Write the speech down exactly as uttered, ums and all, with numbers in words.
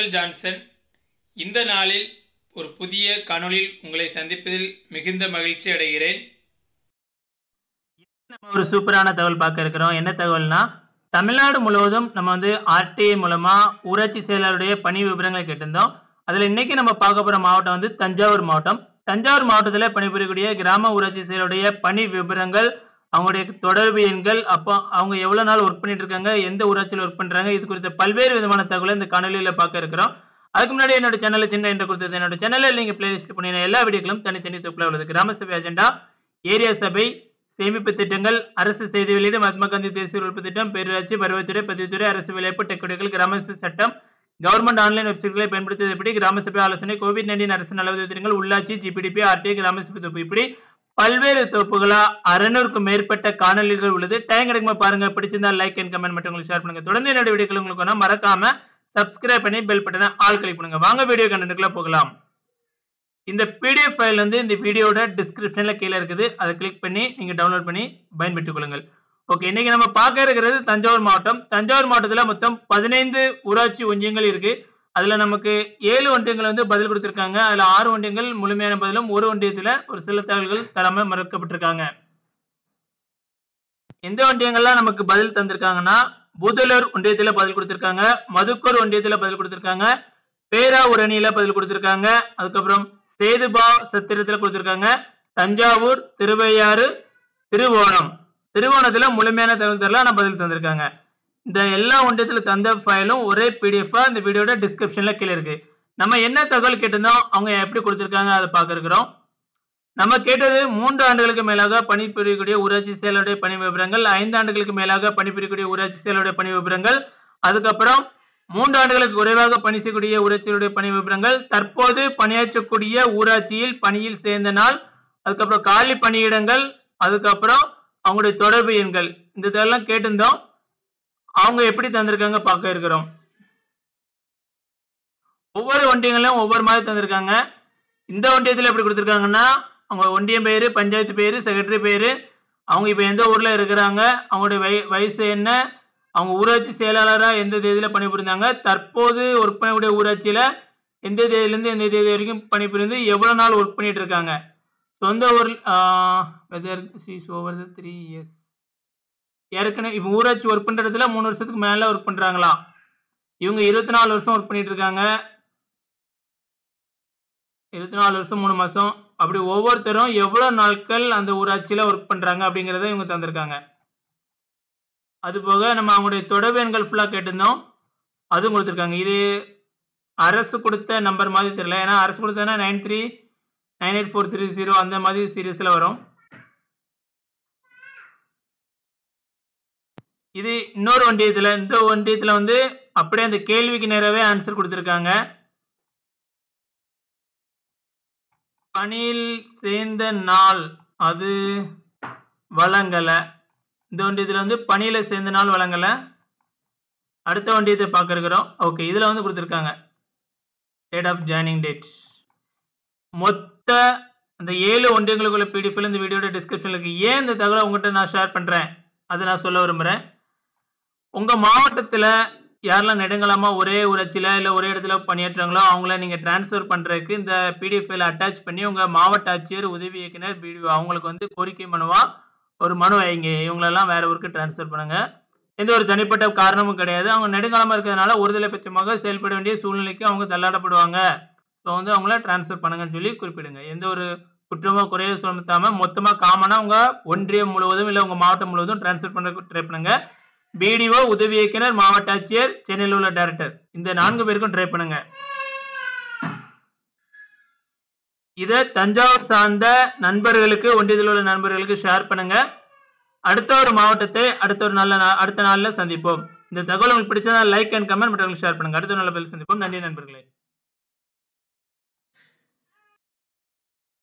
உங்கள் ஜான்சன். இந்த நாளில் ஒரு புதிய காணொளியில் உங்களை சந்திப்பதில் மிகுந்த மகிழ்ச்சி அடைகிறேன். நம்ம ஒரு சூப்பரான தகவல் பார்க்க இருக்கிறோம். என்ன தகவல்னா, தமிழ்நாடு முழுவதும் நம்ம வந்து ஆர்டிஐ மூலமா ஊராட்சி செயலாளருடைய பணி விவரங்களை கேட்டிருந்தோம். அதுல இன்னைக்கு நம்ம பார்க்க போற மாவட்டம் வந்து தஞ்சாவூர் மாவட்டம். தஞ்சாவூர் மாவட்டத்தில் பணிபுரியக்கூடிய கிராம ஊராட்சி செயலருடைய பணி விவரங்கள், அவங்களுடைய தொடர்பு எண்கள், அப்போ அவங்க எவ்வளவு நாள் ஒர்க் பண்ணிட்டு இருக்காங்க, எந்த ஊராட்சியில் ஒர்க் பண்றாங்க, இது குறித்த பல்வேறு விதமான தகவலை இந்த காணொலியில பார்க்க இருக்கிறோம். அதுக்கு முன்னாடி என்னோட சேனல்ல சின்ன என்று கொடுத்தது, என்னோட சேனல்ல நீங்க பிளேலிஸ்ட் பண்ணின எல்லா வீடியோக்களும் தனித்தனி தொகுப்புல உள்ளது. கிராம சபை அஜெண்டா, ஏரியா சபை, சேமிப்பு திட்டங்கள், அரசு செய்தி வெளியீடு, மகாத்மா காந்தி தேசிய உழைப்பு திட்டம், பேரூராட்சி, வருவாய்த்துறை, பதிவுத்துறை, அரசு வேலைவாய்ப்பு, டெக்குடிகள், கிராம சபை சட்டம், கவர்மெண்ட் ஆன்லைன் வெப்சைட்களை பயன்படுத்துவது எப்படி, கிராம சபை ஆலோசனை, கோவிட் நைன்டீன் அரசு நலவுதவி திட்டங்கள், உள்ளாட்சி, ஜிபிடிபி, ஆர்டிஐ, கிராம சபை தொகுப்பு, இப்படி பல்வேறு தொகுப்புகளா அறுநூறுக்கும் மேற்பட்ட காணொலிகள் உள்ளது. டைம் கிடைக்குமா பாருங்க. பிடிச்சிருந்தா லைக் அண்ட் கமெண்ட் மட்டும் உங்களுக்கு ஷேர் பண்ணுங்க. தொடர்ந்து என்னோட வீடியோக்கள் உங்களுக்கு வேணா மறக்காம சப்ஸ்கிரைப் பண்ணி பெல் பட்டனை ஆல் கிளிக் பண்ணுங்க. வாங்க வீடியோ கண்டென்ட்க்குள்ள போகலாம். இந்த பிடிஎஃப் ஃபைல் வந்து இந்த வீடியோட டிஸ்கிரிப்ஷன்ல கீழே இருக்குது. அதை கிளிக் பண்ணி நீங்க டவுன்லோட் பண்ணி பயன்பெற்றுக் கொள்ளுங்கள். ஓகே, இன்னைக்கு நம்ம பார்க்க இருக்கிறது தஞ்சாவூர் மாவட்டம். தஞ்சாவூர் மாவட்டத்தில் மொத்தம் பதினைந்து ஊராட்சி ஒன்றியங்கள் இருக்கு. அதுல நமக்கு ஏழு ஒன்றியங்கள் வந்து பதில் கொடுத்திருக்காங்க. அதுல ஆறு ஒன்றியங்கள் முழுமையான பதிலும், ஒரு ஒன்றியத்துல ஒரு சில தகவல்கள் தராம மறுக்கப்பட்டிருக்காங்க. எந்த ஒன்றியங்கள்லாம் நமக்கு பதில் தந்திருக்காங்கன்னா, பூதலூர் ஒன்றியத்துல பதில் கொடுத்திருக்காங்க, மதுக்கூர் ஒன்றியத்துல பதில் கொடுத்திருக்காங்க, பேராவூரணியில பதில் கொடுத்திருக்காங்க, அதுக்கப்புறம் சேதுபா சத்திரத்துல கொடுத்திருக்காங்க, தஞ்சாவூர், திருவையாறு, திருவோணம் திருவோணத்துல முழுமையான தகவல் தரலாம் நான் பதில் தந்திருக்காங்க. இந்த எல்லா ஒன்றியத்துல தந்த ஃபைலும் ஒரே பிடிஎஃப் இந்த வீடியோட டிஸ்கிரிப்ஷன்ல கீழே இருக்கு. நம்ம என்ன தகவல் கேட்டிருந்தோம், அவங்க எப்படி கொடுத்திருக்காங்க அதை பார்க்க இருக்கிறோம். நம்ம கேட்டது மூன்று ஆண்டுகளுக்கு மேலாக பணிபுரியக்கூடிய ஊராட்சி செயலருடைய பணி விவரங்கள், ஐந்து ஆண்டுகளுக்கு மேலாக பணிபுரியக்கூடிய ஊராட்சி செயலருடைய பணி விவரங்கள், அதுக்கப்புறம் மூன்று ஆண்டுகளுக்கு குறைவாக பணி செய்யக்கூடிய ஊராட்சிகளுடைய பணி விவரங்கள், தற்போது பணியாற்றக்கூடிய ஊராட்சியில் பணியில் சேர்ந்த நாள், அதுக்கப்புறம் காலி பணியிடங்கள், அதுக்கப்புறம் அவங்களுடைய தொடர்பு எண்கள், இந்த இதெல்லாம் கேட்டிருந்தோம். அவங்க எப்படி தந்திருக்காங்க பார்க்க இருக்கிறோம். ஒவ்வொரு ஒன்றியங்களும் ஒவ்வொரு மாதிரி தந்திருக்காங்க. இந்த ஒன்றியத்தில் எப்படி கொடுத்திருக்காங்கன்னா, அவங்க ஒன்றியம் பேரு, பஞ்சாயத்து பேரு, செக்ரட்டரி பேரு, அவங்க இப்ப எந்த ஊர்ல இருக்கிறாங்க, அவங்களுடைய வய வயசு என்ன, அவங்க ஊராட்சி செயலாளராக எந்த தேதியில பணிபுரிந்தாங்க, தற்போது ஒர்க் பண்ணக்கூடிய ஊராட்சியில எந்த தேதியிலிருந்து எந்த தேதி வரைக்கும் பணிபுரிந்து எவ்வளவு நாள் ஒர்க் பண்ணிட்டு இருக்காங்க, சொந்த ஊர் ஓவர் த்ரீ இயர்ஸ் ஏற்கனவே இப்போ ஊராட்சி ஒர்க் பண்ற இடத்துல மூணு வருஷத்துக்கு மேல ஒர்க் பண்றாங்களா, இவங்க இருபத்தி நாலு வருஷம் ஒர்க் பண்ணிட்டு இருக்காங்க, இருபத்தி நாலு வருஷம் மூணு மாசம், அப்படி ஒவ்வொருத்தரும் எவ்வளவு நாட்கள் அந்த ஊராட்சியில ஒர்க் பண்றாங்க அப்படிங்கறத இவங்க தந்திருக்காங்க. அது போக நம்ம அவங்களுடைய தொடர்பு எண்கள் ஃபுல்லா கேட்டிருந்தோம், அதுவும் கொடுத்துருக்காங்க. இது அரசு கொடுத்த நம்பர் மாதிரி தெரியல, ஏன்னா அரசு கொடுத்தா nine three nine eight four three zero அந்த மாதிரி சீரீஸ்ல வரும். இது இன்னொரு ஒன்றியத்துல, இந்த ஒன்றியத்துல வந்து அப்படியே அந்த கேள்விக்கு நேரவே ஆன்சர் கொடுத்திருக்காங்க. பணியில் சேர்ந்த நாள் அது வழங்கல. இந்த ஒன்றியத்துல வந்து பணியில சேர்ந்த நாள் வழங்கல. அடுத்த ஒன்றியத்தை பார்க்க இருக்கிறோம். ஓகே, இதுல வந்து கொடுத்திருக்காங்க டேட் ஆஃப் ஜாயினிங் டேட். மொத்த அந்த ஏழு ஒன்றியங்களுக்குள்ள பிடிஎஃப் இந்த வீடியோட டிஸ்கிரிப்ஷன்ல இருக்கு. ஏன் இந்த தகவலை உங்ககிட்ட நான் ஷேர் பண்றேன் அதை நான் சொல்ல விரும்புறேன். உங்க மாவட்டத்துல யாரெல்லாம் நெடுங்கலாமா ஒரே ஊராட்சியில இல்ல ஒரே இடத்துல பணியாற்றுறாங்களோ அவங்கள நீங்க டிரான்ஸ்ஃபர் பண்றதுக்கு இந்த பிடிஎஃப் ஃபைல அட்டாச் பண்ணி உங்க மாவட்ட ஆட்சியர், உதவி இயக்குனர், பிடிஓ அவங்களுக்கு வந்து கோரிக்கை மனுவா ஒரு மனு வைங்க, இவங்களெல்லாம் வேற ஊருக்கு டிரான்ஸ்ஃபர் பண்ணுங்க. எந்த ஒரு தனிப்பட்ட காரணமும் கிடையாது. அவங்க நெடுங்காலமா இருக்கிறதுனால ஒருதலை பட்சமாக செயல்பட வேண்டிய சூழ்நிலைக்கு அவங்க தள்ளாடப்படுவாங்க. ஸோ வந்து அவங்கள டிரான்ஸ்ஃபர் பண்ணுங்கன்னு சொல்லி குறிப்பிடுங்க. எந்த ஒரு குற்றமோ குறையோ சுமத்தாம மொத்தமா காமனா உங்க ஒன்றியம் முழுவதும் இல்ல உங்க மாவட்டம் முழுவதும் டிரான்ஸ்ஃபர் பண்ண ட்ரை பண்ணுங்க. பிடிஓ, உதவி இயக்குனர், மாவட்ட ஆட்சியர், சென்னையில் உள்ள டைரக்டர், இந்த நான்கு பேருக்கும் ட்ரை பண்ணுங்க. இதை தஞ்சாவூர் சார்ந்த நண்பர்களுக்கு, ஒன்றியத்தில் உள்ள நண்பர்களுக்கு ஷேர் பண்ணுங்க. அடுத்த ஒரு மாவட்டத்தை அடுத்த ஒரு நல்ல அடுத்த நாள்ல சந்திப்போம். இந்த தகவல் உங்களுக்கு பிடிச்சதா லைக் அண்ட் கமெண்ட் மற்றும் ஷேர் பண்ணுங்க. அடுத்த நல்ல பதில் சந்திப்போம். நன்றி நண்பர்களே.